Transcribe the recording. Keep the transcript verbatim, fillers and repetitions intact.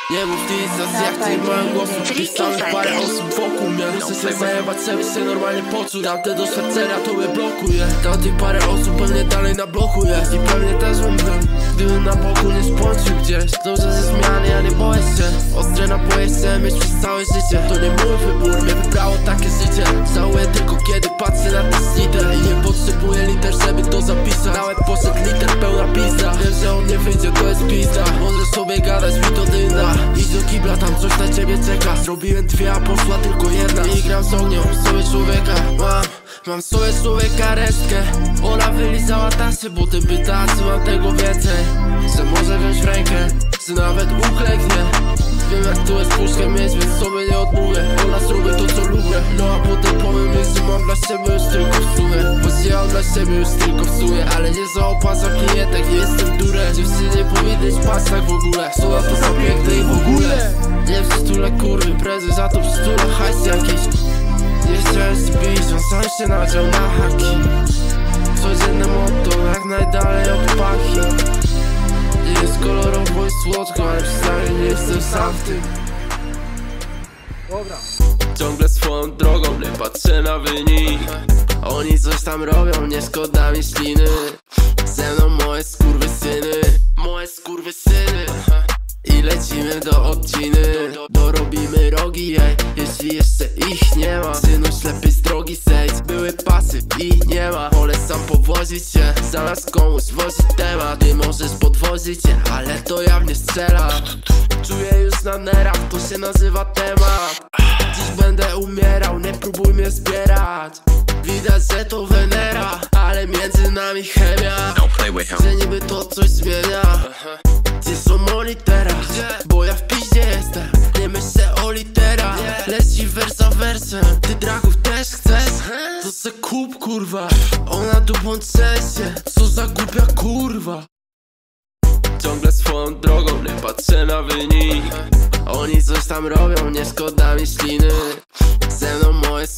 Nie mów nic, nas jak nie mają głosu. Tych samych parę osób wokół mnie. Muszę się zajebać, żeby się normalnie poczuć. Tamte doświadczenia to mnie blokuje. Tamtych parę osób pewnie dalej na bloku jest. I pewnie też bym był, gdybym na boku nie spącił gdzieś. Dobrze ze zmiany, ja nie boję się. Ostre naboje chcę mieć przez całe życie. To nie mój wybór, mnie wybrało takie życie. Żałuję tylko kiedy patrzę na te liter. I nie potrzebuję liter, żeby to zapisać. Nawet poszedł liter, pełna pizza. Wiem, że on nie wyjdzie, to jest pizda. Możesz sobie gadać, mi to dynda. Idź do kibla, tam coś na ciebie czeka. Zrobiłem dwie, a poszła tylko jedna. I gram z ognią, sobie człowieka. Mam, mam sobie człowieka resztkę. Ona wylizała tasy, potem pyta, czy mam tego więcej. Że może wziąć w rękę, czy nawet uklęknie. Wiem jak tu jest puszkę mieć, więc sobie nie odmówię. Ona zrobię to co lubię. No a potem powiem jej, że mam dla siebie już tylko w sumie. Bo ja mam dla siebie już tylko w sumie. Ale nie zaopłacam klientek, nie jestem durem. Dziewczyny nie powinny spać tak w ogóle. Słowa to za piękne i w ogóle. Nie przytulę kurwy imprezy, za to przytulę hajs jakiś. Nie chciałem spić, on sam się nadział na haki. Codzienne motto, jak najdalej od paki. Nie jest kolorowo i słodko, ale przynajmniej nie jestem sam w tym. Dobra. Ciągle swoją drogą, nie patrzę na wynik. Oni coś tam robią, nie szkoda mi śliny. Ze mną moje skurwysyny, moje skurwysyny. I lecimy do odciny. Dorobimy rogi, jej, jeśli jeszcze ich nie ma. Synuś lepiej z drogi zejdź. Były pasy i nie ma. Wolę sam powozić się, zamiast komuś wozić temat. Ty możesz podwozić się, ale to ja mnie strzela. Czuję już na nerach, to się nazywa temat. Dziś będę umierał, nie próbuj mnie zbierać. Widać, że to Wenera, ale między nami chemia. Że niby to coś zmienia. Gdzie są monitera? Bo ja w piździe jestem. Nie myślę o literach. Leci wers za wersem. Ty dragów też chcesz? To se kup kurwa. Ona dupą trzęsie. Co za głupia kurwa. Ciągle swoją drogą, nie patrzę na wynik. Oni coś tam robią, nie szkoda mi śliny. Ze mną moje